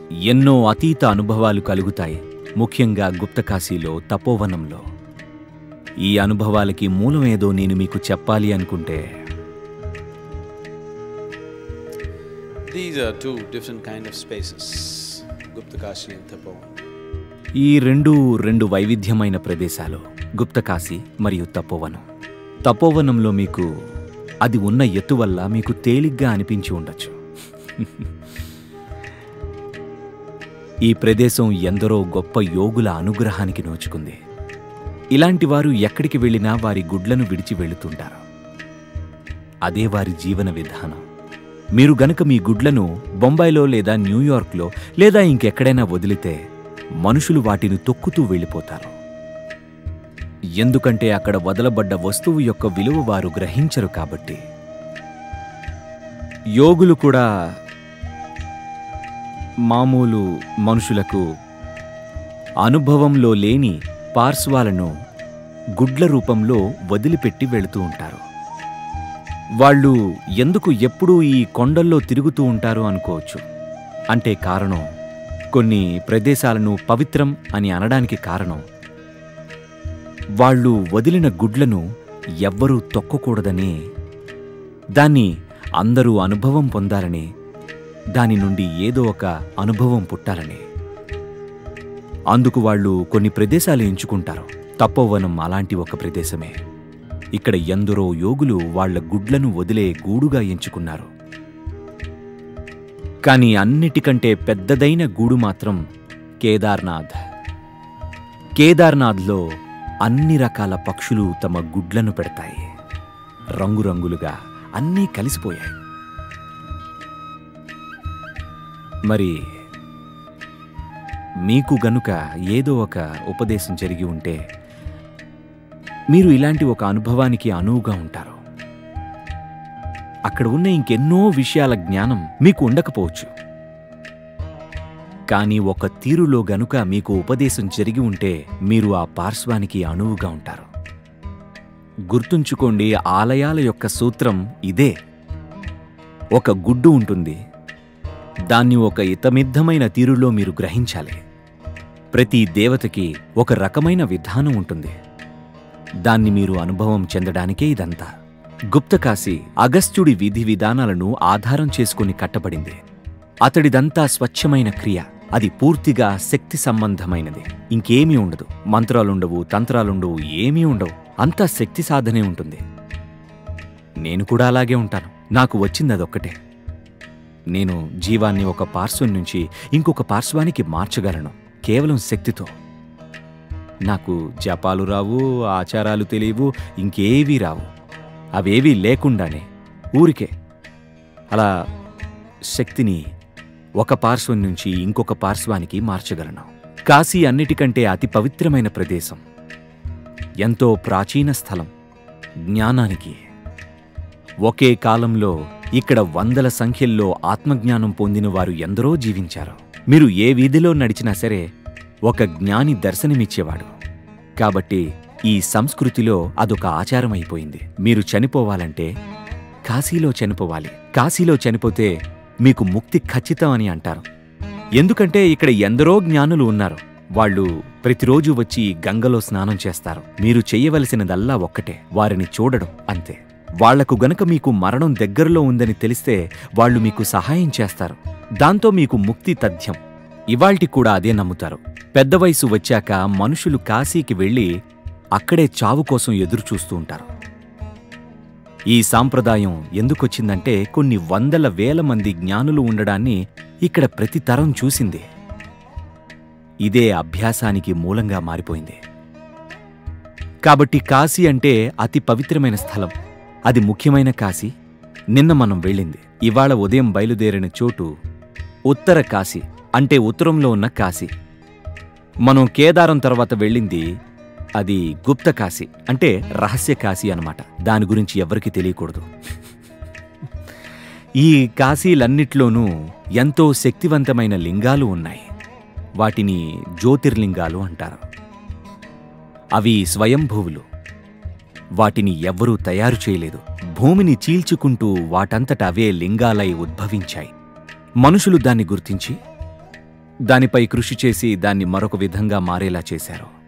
ఎన్నో అతీత అనుభవాలు కలుగుతాయి, ముఖ్యంగా గుప్తకాశీలో, తపోవనంలో. ఈ అనుభవాలకి మూలమేదో నేను మీకు చెప్పాలి అనుకుంటే, These are two different kind of spaces, Guptakashi and Tapovan. ఈ రెండు వైవిధ్యమైన ప్రదేశాలు, గుప్తకాశీ మరియు తపోవనం. తపోవనంలో మీకు అది ఉన్న ఎత్తు వల్ల మీకు తేలిగ్గా అనిపించి ఉండొచ్చు. ఈ ప్రదేశం ఎందరో గొప్ప యోగుల అనుగ్రహానికి నోచుకుంది. ఇలాంటి వారు ఎక్కడికి వెళ్ళినా వారి గుడ్లను విడిచి వెళుతుంటారు. అదే వారి జీవన విధానం. మీరు గనక మీ గుడ్లను బొంబాయిలో లేదా న్యూయార్క్లో లేదా ఇంకెక్కడైనా వదిలితే మనుషులు వాటిని తొక్కుతూ వెళ్ళిపోతారు. ఎందుకంటే అక్కడ వదలబడ్డ వస్తువు యొక్క విలువ వారు గ్రహించరు కాబట్టి. యోగులు కూడా మామూలు మనుషులకు అనుభవంలో లేని పార్శ్వాలను గుడ్ల రూపంలో వదిలిపెట్టి వెళుతూ ఉంటారు. వాళ్ళు ఎందుకు ఎప్పుడూ ఈ కొండల్లో తిరుగుతూ ఉంటారు అనుకోవచ్చు. అంటే కారణం, కొన్ని ప్రదేశాలను పవిత్రం అని అనడానికి కారణం, వాళ్ళు వదిలిన గుడ్లను ఎవ్వరూ తొక్కకూడదని, దాన్ని అందరూ అనుభవం పొందాలని, దాని నుండి ఏదో ఒక అనుభవం పుట్టాలని. అందుకు వాళ్ళు కొన్ని ప్రదేశాలు ఎంచుకుంటారు. తపోవనం అలాంటి ఒక ప్రదేశమే. ఇక్కడ ఎందరో యోగులు వాళ్ల గుడ్లను వదిలే గూడుగా ఎంచుకున్నారు. కానీ అన్నిటికంటే పెద్దదైన గూడు మాత్రం కేదార్నాథ్. కేదార్నాథ్లో అన్ని రకాల పక్షులు తమ గుడ్లను పెడతాయి. రంగురంగులుగా అన్నీ కలిసిపోయాయి. మరి మీకు గనుక ఏదో ఒక ఉపదేశం జరిగి ఉంటే మీరు ఇలాంటి ఒక అనుభవానికి అనువుగా ఉంటారు. అక్కడ ఉన్న ఇంకెన్నో విషయాల జ్ఞానం మీకు ఉండకపోవచ్చు. కానీ ఒక తీరులో గనుక మీకు ఉపదేశం జరిగి ఉంటే మీరు ఆ పార్శ్వానికి అనువుగా ఉంటారు. గుర్తుంచుకోండి, ఆలయాల యొక్క సూత్రం ఇదే. ఒక గుడ్డు ఉంటుంది, దాన్ని ఒక ఇతమిద్ధమైన తీరులో మీరు గ్రహించాలి. ప్రతి దేవతకి ఒక రకమైన విధానం ఉంటుంది. దాన్ని మీరు అనుభవం చెందడానికే ఇదంతా. గుప్తకాశీ అగస్త్యుడి విధి విధానాలను ఆధారం చేసుకుని కట్టబడింది. అతడిదంతా స్వచ్ఛమైన క్రియ. అది పూర్తిగా శక్తి సంబంధమైనది. ఇంకేమీ ఉండదు. మంత్రాలుండవు, తంత్రాలుండవు, ఏమీ ఉండవు. అంతా శక్తి సాధనే ఉంటుంది. నేను కూడా అలాగే ఉంటాను. నాకు వచ్చింది అదొక్కటే. నేను జీవాన్ని ఒక పార్శ్వం నుంచి ఇంకొక పార్శ్వానికి మార్చగలను కేవలం శక్తితో. నాకు జపాలు రావు, ఆచారాలు తెలియవు, ఇంకేవీ రావు. అవేవీ లేకుండానే ఊరికే అలా శక్తిని ఒక పార్శ్వం నుంచి ఇంకొక పార్శ్వానికి మార్చగలను. కాశీ అన్నిటికంటే అతి పవిత్రమైన ప్రదేశం. ఎంతో ప్రాచీన స్థలం. జ్ఞానానికి ఒకే కాలంలో ఇక్కడ వందల సంఖ్యల్లో ఆత్మజ్ఞానం పొందిన వారు ఎందరో జీవించారు. మీరు ఏ వీధిలో నడిచినా సరే ఒక జ్ఞాని దర్శనమిచ్చేవాడు. కాబట్టి ఈ సంస్కృతిలో అదొక ఆచారమైపోయింది. మీరు చనిపోవాలంటే కాశీలో చనిపోవాలి. కాశీలో చనిపోతే మీకు ముక్తి ఖచ్చితం అని అంటారు. ఎందుకంటే ఇక్కడ ఎందరో జ్ఞానులు ఉన్నారు. వాళ్ళు ప్రతిరోజు వచ్చి గంగలో స్నానం చేస్తారు. మీరు చెయ్యవలసినదల్లా ఒక్కటే, వారిని చూడడం, అంతే. వాళ్లకు గనక మీకు మరణం దగ్గరలో ఉందని తెలిస్తే వాళ్ళు మీకు సహాయం చేస్తారు. దాంతో మీకు ముక్తి తథ్యం. ఇవాల్టి కూడా అదే నమ్ముతారు. పెద్ద వయసు వచ్చాక మనుషులు కాశీకి వెళ్ళి అక్కడే చావు కోసం ఎదురుచూస్తూ ఉంటారు. ఈ సాంప్రదాయం ఎందుకొచ్చిందంటే కొన్ని వందల వేల మంది జ్ఞానులు ఉండడాన్ని ఇక్కడ ప్రతి తరం చూసింది. ఇదే అభ్యాసానికి మూలంగా మారిపోయింది. కాబట్టి కాశీ అంటే అతి పవిత్రమైన స్థలం. అది ముఖ్యమైన కాశీ. నిన్న మనం వెళ్ళింది, ఇవాళ ఉదయం బయలుదేరిన చోటు ఉత్తర కాశీ, అంటే ఉత్తరంలో ఉన్న కాశీ. మనం కేదారం తర్వాత వెళ్ళింది అది గుప్తకాశీ, అంటే రహస్య కాశీ అన్నమాట. దాని గురించి ఎవరికీ తెలియకూడదు. ఈ కాశీలన్నిట్లోనూ ఎంతో శక్తివంతమైన లింగాలు ఉన్నాయి. వాటిని జ్యోతిర్లింగాలు అంటారు. అవి స్వయంభువులు. వాటిని ఎవ్వరూ తయారు చేయలేదు. భూమిని చీల్చుకుంటూ వాటంతట అవే లింగాలై ఉద్భవించాయి. మనుషులు దాన్ని గుర్తించి దానిపై కృషి చేసి దాన్ని మరొక విధంగా మారేలా చేశారు.